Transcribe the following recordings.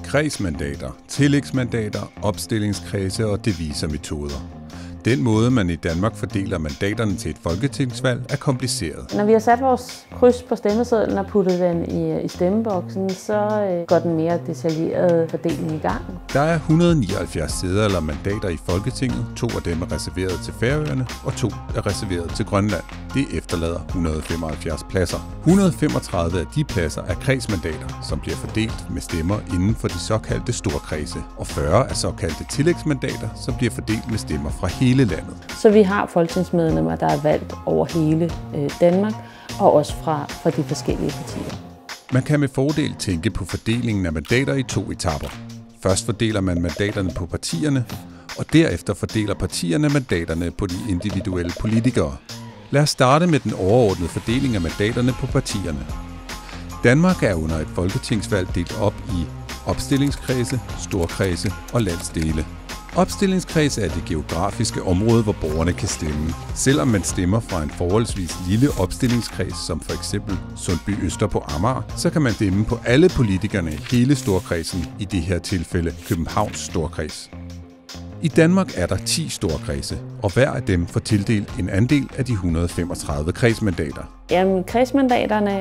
kredsmandater, tillægsmandater, opstillingskredse og divisormetoder. Den måde, man i Danmark fordeler mandaterne til et folketingsvalg, er kompliceret. Når vi har sat vores kryds på stemmesedlen og puttet den i stemmeboksen, så går den mere detaljerede fordeling i gang. Der er 179 sæder eller mandater i Folketinget. 2 af dem er reserveret til Færøerne, og 2 er reserveret til Grønland. Det efterlader 175 pladser. 135 af de pladser er kredsmandater, som bliver fordelt med stemmer inden for de såkaldte storkredse, og 40 er såkaldte tillægsmandater, som bliver fordelt med stemmer fra hele landet. Så vi har folketingsmedlemmer, der er valgt over hele Danmark, og også fra de forskellige partier. Man kan med fordel tænke på fordelingen af mandater i 2 etaper. Først fordeler man mandaterne på partierne, og derefter fordeler partierne mandaterne på de individuelle politikere. Lad os starte med den overordnede fordeling af mandaterne på partierne. Danmark er under et folketingsvalg delt op i opstillingskredse, storkredse og landsdele. Opstillingskredse er det geografiske område, hvor borgerne kan stemme. Selvom man stemmer fra en forholdsvis lille opstillingskreds, som for eksempel Sundby Øster på Amager, så kan man stemme på alle politikerne i hele storkredsen, i det her tilfælde Københavns storkreds. I Danmark er der 10 storkredse, og hver af dem får tildelt en andel af de 135 kredsmandater. Jamen, kredsmandaterne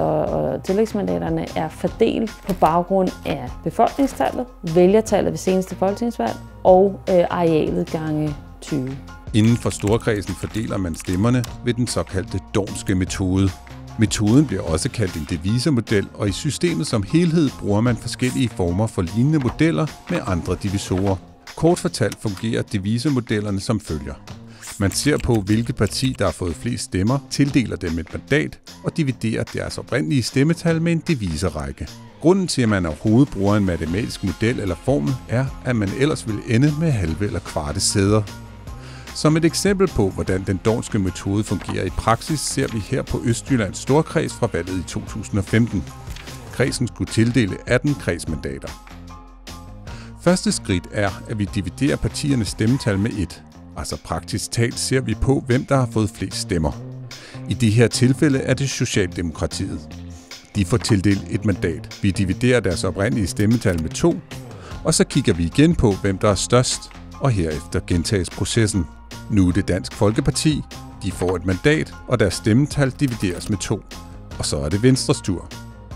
og tillægsmandaterne er fordelt på baggrund af befolkningstallet, vælgertallet ved seneste folketingsvalg og arealet gange 20. Inden for storkredsen fordeler man stemmerne ved den såkaldte Dornske metode. Metoden bliver også kaldt en divisormodel, og i systemet som helhed bruger man forskellige former for lignende modeller med andre divisorer. Kort fortalt fungerer divisormodellerne som følger. Man ser på, hvilket parti, der har fået flest stemmer, tildeler dem et mandat og dividerer deres oprindelige stemmetal med en divisorrække. Grunden til, at man overhovedet bruger en matematisk model eller formel, er, at man ellers vil ende med halve eller kvarte sæder. Som et eksempel på, hvordan den Dornske metode fungerer i praksis, ser vi her på Østjyllands Storkreds fra valget i 2015. Kredsen skulle tildele 18 kredsmandater. Første skridt er, at vi dividerer partiernes stemmetal med 1. Altså praktisk talt ser vi på, hvem der har fået flest stemmer. I det her tilfælde er det Socialdemokratiet. De får tildelt et mandat. Vi dividerer deres oprindelige stemmetal med 2, og så kigger vi igen på, hvem der er størst, og herefter gentages processen. Nu er det Dansk Folkeparti. De får et mandat, og deres stemmetal divideres med 2. Og så er det Venstres tur.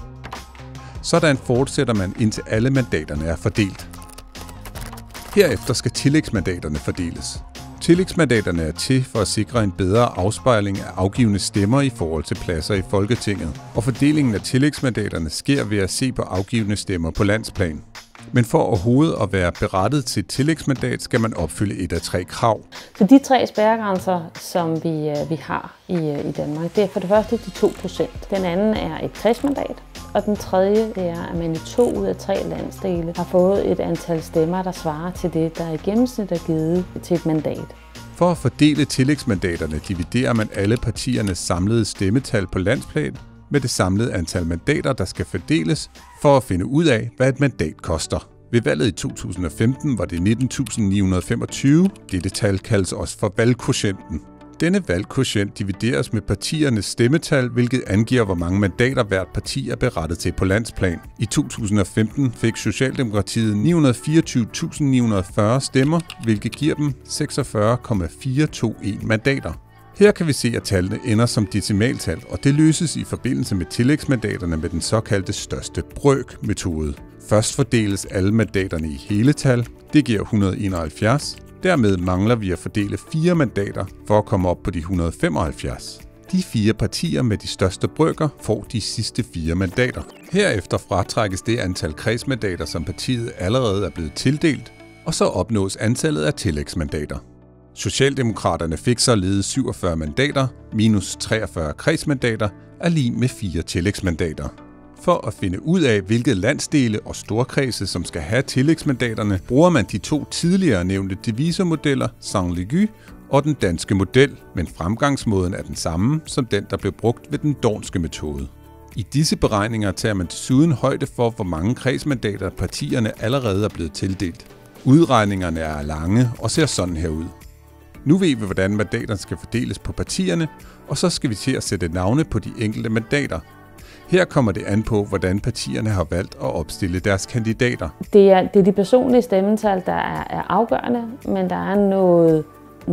Sådan fortsætter man, indtil alle mandaterne er fordelt. Herefter skal tillægsmandaterne fordeles. Tillægsmandaterne er til for at sikre en bedre afspejling af afgivne stemmer i forhold til pladser i Folketinget, og fordelingen af tillægsmandaterne sker ved at se på afgivne stemmer på landsplan. Men for overhovedet at være berettiget til et tillægsmandat, skal man opfylde et af 3 krav. Så de 3 spærregrænser, som vi har i Danmark, det er for det første de 2%. Den anden er et kredsmandat, og den tredje er, at man i 2 ud af 3 landsdele har fået et antal stemmer, der svarer til det, der i gennemsnit er givet til et mandat. For at fordele tillægsmandaterne dividerer man alle partiernes samlede stemmetal på landsplan med det samlede antal mandater, der skal fordeles, for at finde ud af, hvad et mandat koster. Ved valget i 2015 var det 19.925. Dette tal kaldes også for valgkvotienten. Denne valgkvotient divideres med partiernes stemmetal, hvilket angiver, hvor mange mandater hvert parti er berettet til på landsplan. I 2015 fik Socialdemokratiet 924.940 stemmer, hvilket giver dem 46,421 mandater. Her kan vi se, at tallene ender som decimaltal, og det løses i forbindelse med tillægsmandaterne med den såkaldte største brøk-metode. Først fordeles alle mandaterne i hele tal, det giver 171. Dermed mangler vi at fordele 4 mandater for at komme op på de 175. De 4 partier med de største brøker får de sidste 4 mandater. Herefter fratrækkes det antal kredsmandater, som partiet allerede er blevet tildelt, og så opnås antallet af tillægsmandater. Socialdemokraterne fik således 47 mandater minus 43 kredsmandater er lig med 4 tillægsmandater. For at finde ud af, hvilke landsdele og storkredse, som skal have tillægsmandaterne, bruger man de 2 tidligere nævnte divisormodeller, Saint-Léger og den danske model, men fremgangsmåden er den samme som den, der blev brugt ved den Dornske metode. I disse beregninger tager man desuden højde for, hvor mange kredsmandater partierne allerede er blevet tildelt. Udregningerne er lange og ser sådan her ud. Nu ved vi, hvordan mandaterne skal fordeles på partierne, og så skal vi til at sætte navne på de enkelte mandater. Her kommer det an på, hvordan partierne har valgt at opstille deres kandidater. Det er de personlige stemmetal, der er afgørende, men der er noget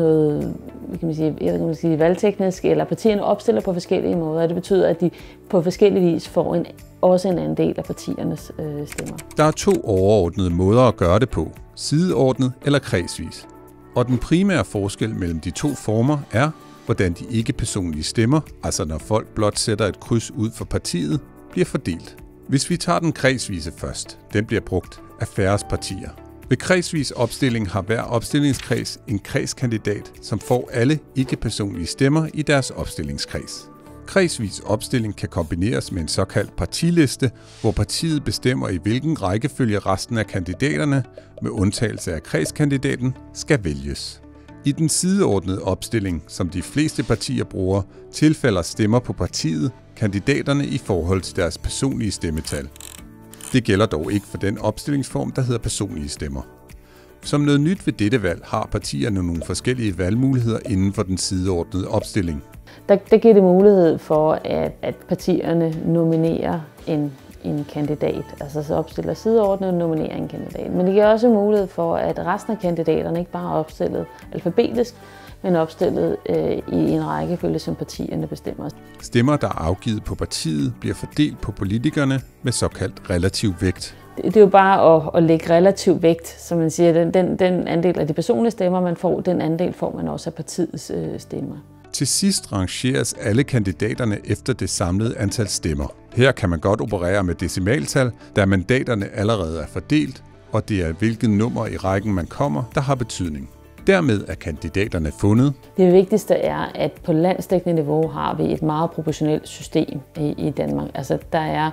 kan man sige, valgteknisk, eller partierne opstiller på forskellige måder. Det betyder, at de på forskellige vis får også en anden del af partiernes stemmer. Der er 2 overordnede måder at gøre det på, sideordnet eller kredsvis. Og den primære forskel mellem de 2 former er, hvordan de ikke-personlige stemmer, altså når folk blot sætter et kryds ud for partiet, bliver fordelt. Hvis vi tager den kredsvise først, den bliver brugt af færrest partier. Ved kredsvis opstilling har hver opstillingskreds en kredskandidat, som får alle ikke-personlige stemmer i deres opstillingskreds. Kredsvis opstilling kan kombineres med en såkaldt partiliste, hvor partiet bestemmer i hvilken rækkefølge resten af kandidaterne, med undtagelse af kredskandidaten, skal vælges. I den sideordnede opstilling, som de fleste partier bruger, tilfalder stemmer på partiet kandidaterne i forhold til deres personlige stemmetal. Det gælder dog ikke for den opstillingsform, der hedder personlige stemmer. Som noget nyt ved dette valg har partierne nogle forskellige valgmuligheder inden for den sideordnede opstilling. Der giver det mulighed for, at partierne nominerer en kandidat, altså så opstiller sideordnet og nominerer en kandidat. Men det giver også mulighed for, at resten af kandidaterne ikke bare er opstillet alfabetisk, men opstillet i en rækkefølge, som partierne bestemmer. Stemmer, der er afgivet på partiet, bliver fordelt på politikerne med såkaldt relativ vægt. Det er jo bare at lægge relativ vægt, som man siger. Den andel af de personlige stemmer, man får, den andel får man også af partiets stemmer. Til sidst rangeres alle kandidaterne efter det samlede antal stemmer. Her kan man godt operere med decimaltal, da mandaterne allerede er fordelt, og det er hvilket nummer i rækken man kommer, der har betydning. Dermed er kandidaterne fundet. Det vigtigste er, at på landsdækkende niveau har vi et meget proportionelt system i Danmark. Altså der er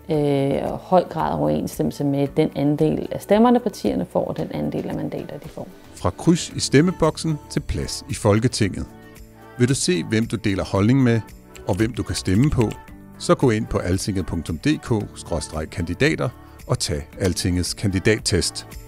høj grad overensstemmelse med den andel af stemmerne, partierne får, og den andel af mandater, de får. Fra kryds i stemmeboksen til plads i Folketinget. Vil du se, hvem du deler holdning med, og hvem du kan stemme på, så gå ind på altinget.dk/kandidater og tag Altingets kandidattest.